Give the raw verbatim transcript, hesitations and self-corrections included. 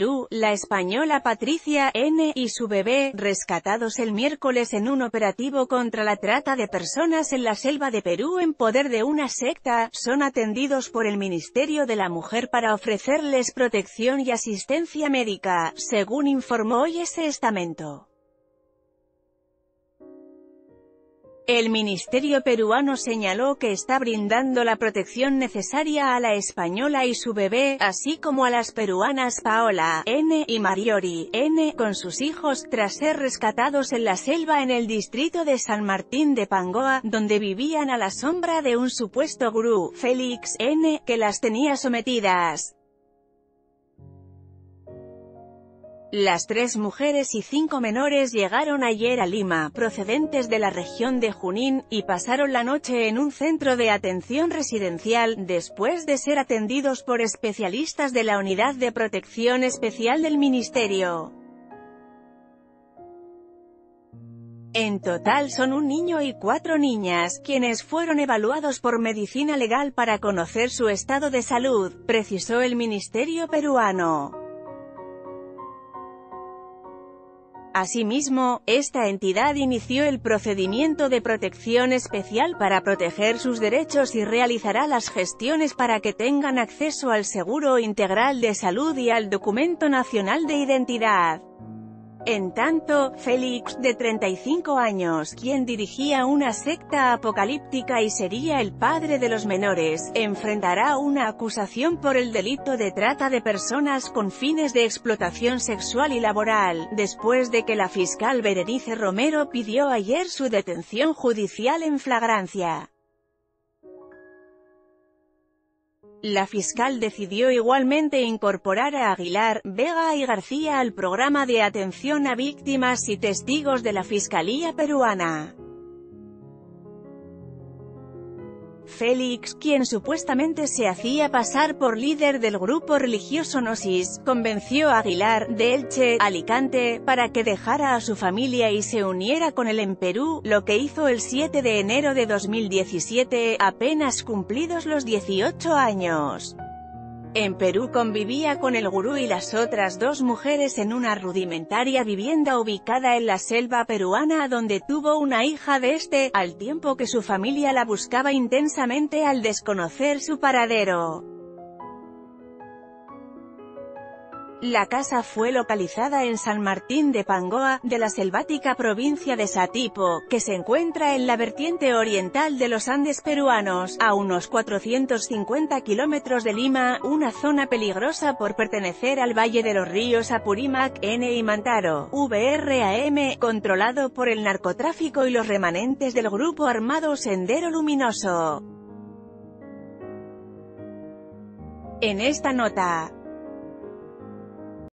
Perú, la española Patricia N. y su bebé, rescatados el miércoles en un operativo contra la trata de personas en la selva de Perú en poder de una secta, son atendidos por el Ministerio de la Mujer para ofrecerles protección y asistencia médica, según informó hoy ese estamento. El ministerio peruano señaló que está brindando la protección necesaria a la española y su bebé, así como a las peruanas Paola N. y Mariori N. con sus hijos, tras ser rescatados en la selva en el distrito de San Martín de Pangoa, donde vivían a la sombra de un supuesto gurú, Félix N., que las tenía sometidas. Las tres mujeres y cinco menores llegaron ayer a Lima, procedentes de la región de Junín, y pasaron la noche en un centro de atención residencial, después de ser atendidos por especialistas de la Unidad de Protección Especial del Ministerio. En total son un niño y cuatro niñas, quienes fueron evaluados por medicina legal para conocer su estado de salud, precisó el ministerio peruano. Asimismo, esta entidad inició el procedimiento de protección especial para proteger sus derechos y realizará las gestiones para que tengan acceso al Seguro Integral de Salud y al Documento Nacional de Identidad. En tanto, Félix, de treinta y cinco años, quien dirigía una secta apocalíptica y sería el padre de los menores, enfrentará una acusación por el delito de trata de personas con fines de explotación sexual y laboral, después de que la fiscal Berenice Romero pidió ayer su detención judicial en flagrancia. La fiscal decidió igualmente incorporar a Aguilar, Vega y García al programa de atención a víctimas y testigos de la Fiscalía peruana. Félix, quien supuestamente se hacía pasar por líder del grupo religioso Gnosis, convenció a Aguilar, de Elche, Alicante, para que dejara a su familia y se uniera con él en Perú, lo que hizo el siete de enero de dos mil diecisiete, apenas cumplidos los dieciocho años. En Perú convivía con el gurú y las otras dos mujeres en una rudimentaria vivienda ubicada en la selva peruana donde tuvo una hija de este, al tiempo que su familia la buscaba intensamente al desconocer su paradero. La casa fue localizada en San Martín de Pangoa, de la selvática provincia de Satipo, que se encuentra en la vertiente oriental de los Andes peruanos, a unos cuatrocientos cincuenta kilómetros de Lima, una zona peligrosa por pertenecer al valle de los ríos Apurímac, N y Mantaro, V R A M, controlado por el narcotráfico y los remanentes del grupo armado Sendero Luminoso. En esta nota